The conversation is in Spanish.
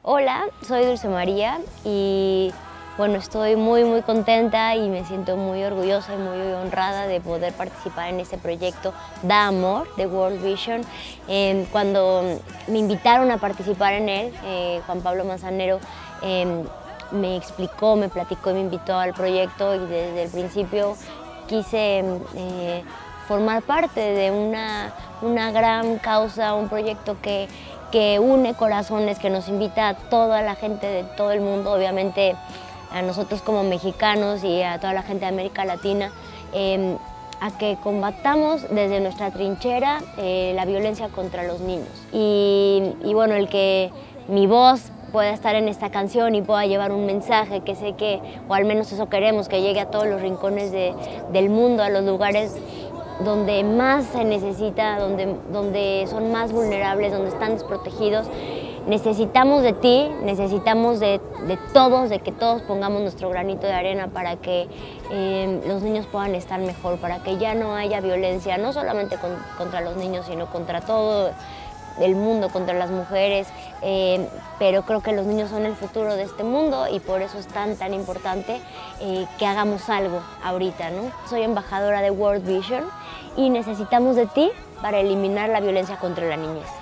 Hola, soy Dulce María y bueno, estoy muy contenta y me siento muy orgullosa y muy honrada de poder participar en este proyecto Da Amor de World Vision. Cuando me invitaron a participar en él, Juan Pablo Manzanero me explicó, me platicó y me invitó al proyecto, y desde el principio quise formar parte de una gran causa, un proyecto que une corazones, que nos invita a toda la gente de todo el mundo, obviamente a nosotros como mexicanos y a toda la gente de América Latina, a que combatamos desde nuestra trinchera la violencia contra los niños. Y bueno, el que mi voz pueda estar en esta canción y pueda llevar un mensaje que sé que, o al menos eso queremos, que llegue a todos los rincones del mundo, a los lugares donde más se necesita, donde son más vulnerables, donde están desprotegidos. Necesitamos de ti, necesitamos de todos, de que todos pongamos nuestro granito de arena para que los niños puedan estar mejor, para que ya no haya violencia, no solamente contra los niños, sino contra todo el mundo, contra las mujeres, pero creo que los niños son el futuro de este mundo y por eso es tan importante que hagamos algo ahorita, ¿no? Soy embajadora de World Vision y necesitamos de ti para eliminar la violencia contra la niñez.